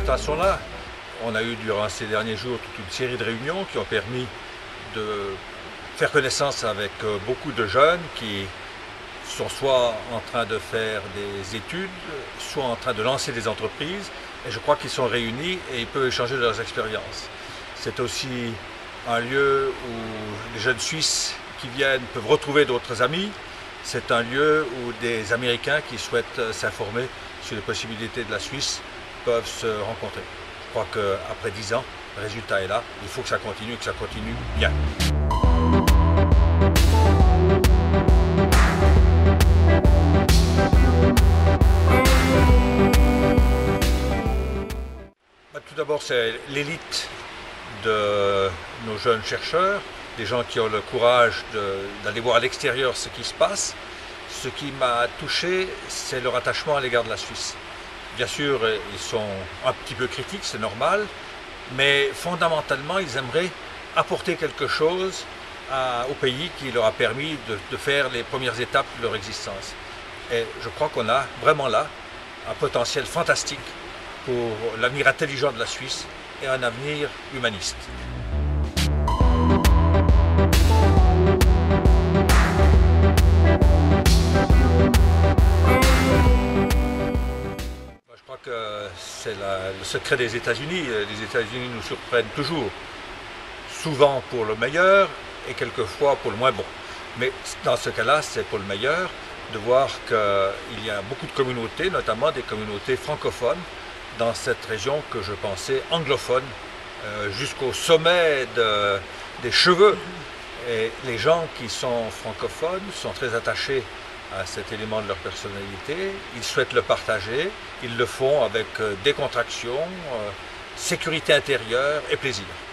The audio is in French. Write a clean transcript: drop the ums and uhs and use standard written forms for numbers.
résultats sont là. On a eu durant ces derniers jours toute une série de réunions qui ont permis de faire connaissance avec beaucoup de jeunes qui sont soit en train de faire des études, soit en train de lancer des entreprises. Et je crois qu'ils sont réunis et ils peuvent échanger leurs expériences. C'est aussi un lieu où les jeunes Suisses qui viennent peuvent retrouver d'autres amis. C'est un lieu où des Américains qui souhaitent s'informer sur les possibilités de la Suisse peuvent se rencontrer. Je crois qu'après 10 ans, le résultat est là. Il faut que ça continue et que ça continue bien. Tout d'abord, c'est l'élite de nos jeunes chercheurs, des gens qui ont le courage d'aller voir à l'extérieur ce qui se passe. Ce qui m'a touché, c'est leur attachement à l'égard de la Suisse. Bien sûr, ils sont un petit peu critiques, c'est normal, mais fondamentalement, ils aimeraient apporter quelque chose au pays qui leur a permis de faire les premières étapes de leur existence. Et je crois qu'on a vraiment là un potentiel fantastique pour l'avenir intelligent de la Suisse et un avenir humaniste. Je crois que c'est le secret des États-Unis. Les États-Unis nous surprennent toujours, souvent pour le meilleur et quelquefois pour le moins bon. Mais dans ce cas-là, c'est pour le meilleur de voir qu'il y a beaucoup de communautés, notamment des communautés francophones, dans cette région que je pensais anglophone, jusqu'au sommet des cheveux. Et les gens qui sont francophones sont très attachés à cet élément de leur personnalité, ils souhaitent le partager, ils le font avec décontraction, sécurité intérieure et plaisir.